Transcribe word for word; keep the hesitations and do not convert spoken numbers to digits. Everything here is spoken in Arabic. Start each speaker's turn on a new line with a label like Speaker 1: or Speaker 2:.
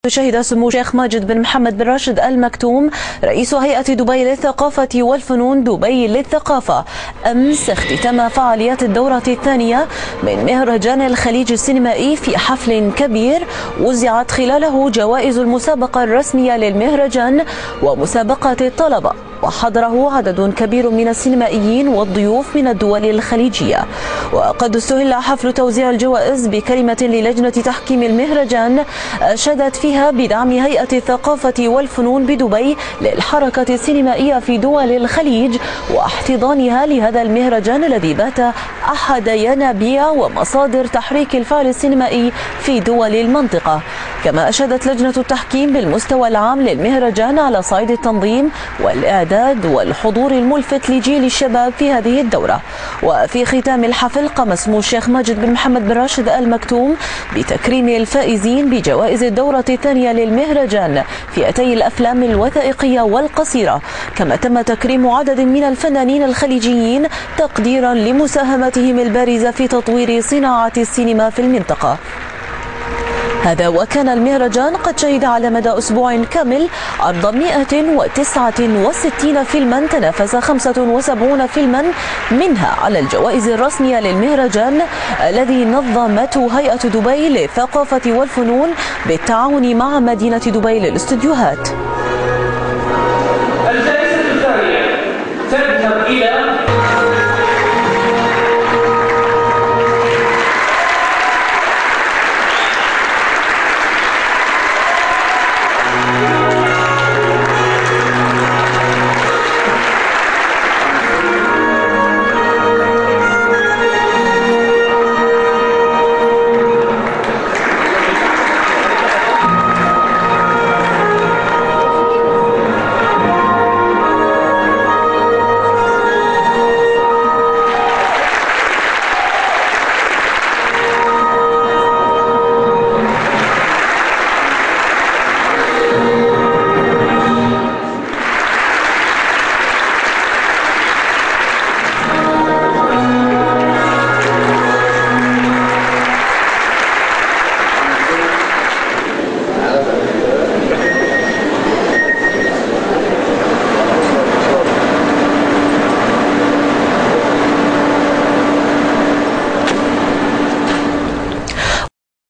Speaker 1: شهد سمو الشيخ ماجد بن محمد بن راشد آل مكتوم رئيس هيئة دبي للثقافة والفنون دبي للثقافة أمس اختتام فعاليات الدورة الثانية من مهرجان الخليج السينمائي في حفل كبير وزعت خلاله جوائز المسابقة الرسمية للمهرجان ومسابقة الطلبة، وحضره عدد كبير من السينمائيين والضيوف من الدول الخليجية. وقد استهل حفل توزيع الجوائز بكلمة للجنة تحكيم المهرجان أشادت فيها بدعم هيئة الثقافة والفنون بدبي للحركة السينمائية في دول الخليج واحتضانها لهذا المهرجان الذي بات أحد ينابيع ومصادر تحريك الفعل السينمائي في دول المنطقة. كما أشادت لجنة التحكيم بالمستوى العام للمهرجان على صعيد التنظيم والإعداد والحضور الملفت لجيل الشباب في هذه الدورة. وفي ختام الحفل قام سمو الشيخ ماجد بن محمد بن راشد آل مكتوم بتكريم الفائزين بجوائز الدورة الثانية للمهرجان فئتي الأفلام الوثائقية والقصيرة، كما تم تكريم عدد من الفنانين الخليجيين تقديرا لمساهمتهم البارزة في تطوير صناعة السينما في المنطقة. هذا وكان المهرجان قد شهد على مدى أسبوع كامل عرض مئة وتسعة وستين فيلما تنافس خمسة وسبعين فيلما منها على الجوائز الرسمية للمهرجان الذي نظمته هيئة دبي للثقافة والفنون بالتعاون مع مدينة دبي للاستديوهات.